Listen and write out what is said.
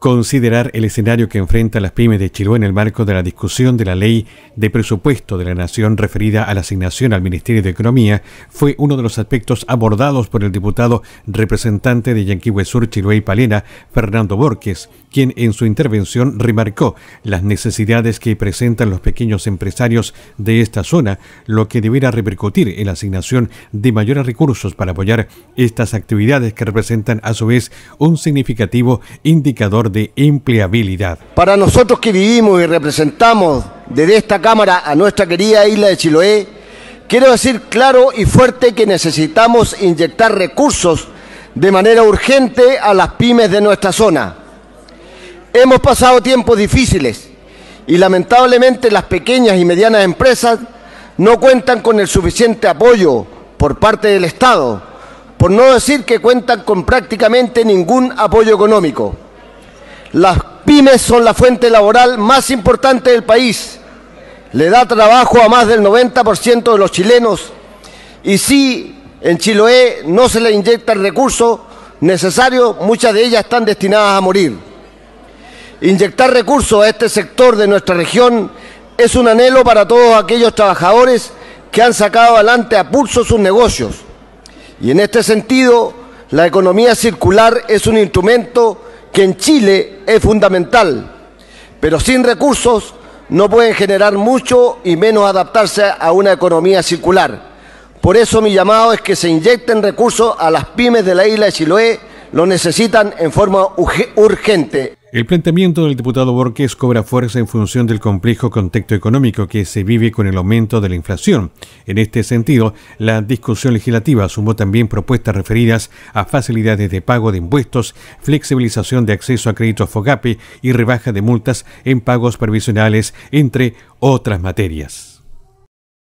Considerar el escenario que enfrenta las pymes de Chiloé en el marco de la discusión de la Ley de Presupuesto de la Nación referida a la asignación al Ministerio de Economía fue uno de los aspectos abordados por el diputado representante de Yanquihue Sur, Chiloé y Palena, Fernando Borges, quien en su intervención remarcó las necesidades que presentan los pequeños empresarios de esta zona, lo que deberá repercutir en la asignación de mayores recursos para apoyar estas actividades que representan a su vez un significativo indicador de empleabilidad. Para nosotros que vivimos y representamos desde esta Cámara a nuestra querida isla de Chiloé, quiero decir claro y fuerte que necesitamos inyectar recursos de manera urgente a las pymes de nuestra zona. Hemos pasado tiempos difíciles y lamentablemente las pequeñas y medianas empresas no cuentan con el suficiente apoyo por parte del Estado, por no decir que cuentan con prácticamente ningún apoyo económico. Las pymes son la fuente laboral más importante del país, le da trabajo a más del 90% de los chilenos y si en Chiloé no se le inyectan recursos necesarios, muchas de ellas están destinadas a morir. Inyectar recursos a este sector de nuestra región es un anhelo para todos aquellos trabajadores que han sacado adelante a pulso sus negocios. Y en este sentido, la economía circular es un instrumento que en Chile es fundamental, pero sin recursos no pueden generar mucho y menos adaptarse a una economía circular. Por eso mi llamado es que se inyecten recursos a las pymes de la isla de Chiloé, lo necesitan en forma urgente. El planteamiento del diputado Borges cobra fuerza en función del complejo contexto económico que se vive con el aumento de la inflación. En este sentido, la discusión legislativa sumó también propuestas referidas a facilidades de pago de impuestos, flexibilización de acceso a créditos FOGAPE y rebaja de multas en pagos previsionales, entre otras materias.